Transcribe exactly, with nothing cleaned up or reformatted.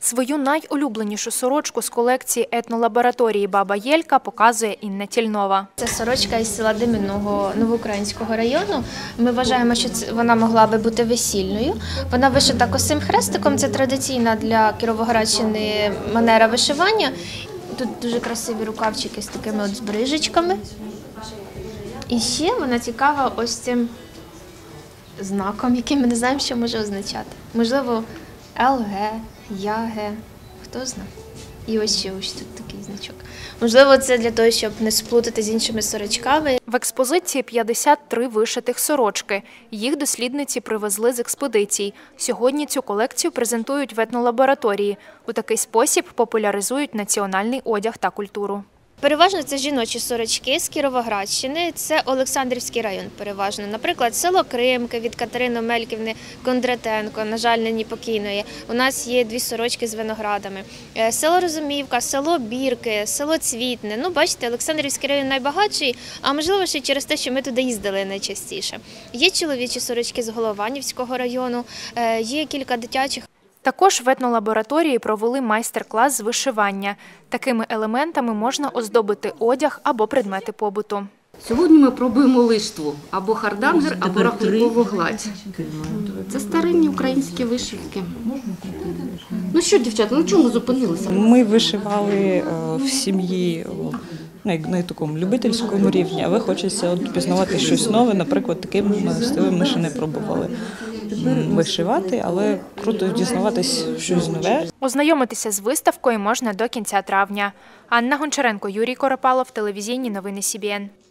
Свою найулюбленішу сорочку з колекції етнолабораторії «Баба Єлька» показує Інна Тільнова. Це сорочка із села Деминого Новоукраїнського району. Ми вважаємо, що вона могла би бути весільною. Вона вишита косим хрестиком. Це традиційна для Кіровоградщини манера вишивання. Тут дуже красиві рукавчики з такими от збрижечками. І ще вона цікава ось цим знаком, який ми не знаємо, що може означати. Можливо, Л Г, Я Г, хто знає. І ось ще ось тут такий значок. Можливо, це для того, щоб не сплутати з іншими сорочками. В експозиції п'ятдесят три вишитих сорочки. Їх дослідниці привезли з експедицій. Сьогодні цю колекцію презентують в етнолабораторії. У такий спосіб популяризують національний одяг та культуру. Переважно це жіночі сорочки з Кіровоградщини, це Олександрівський район переважно. Наприклад, село Кримки від Катерини Омельківни Кондратенко, на жаль, нині покійної. У нас є дві сорочки з виноградами. Село Розумівка, село Бірки, село Цвітне. Ну, бачите, Олександрівський район найбагатший, а можливо ще через те, що ми туди їздили найчастіше. Є чоловічі сорочки з Голованівського району, є кілька дитячих. Також в етнолабораторії провели майстер-клас з вишивання. Такими елементами можна оздобити одяг або предмети побуту. Сьогодні ми пробуємо лиштву, або хардангер, або рахункову гладь. Це старинні українські вишивки. Ну що, дівчата, на чому зупинилися? Ми вишивали в сім'ї на такому любительському рівні, але хочеться пізнавати щось нове. Наприклад, таким стилем ми ще не пробували вишивати, але круто дізнаватись щось нове. Ознайомитися з виставкою можна до кінця травня. Анна Гончаренко, Юрій Коропалов, телевізійні новини Сі Бі Ен.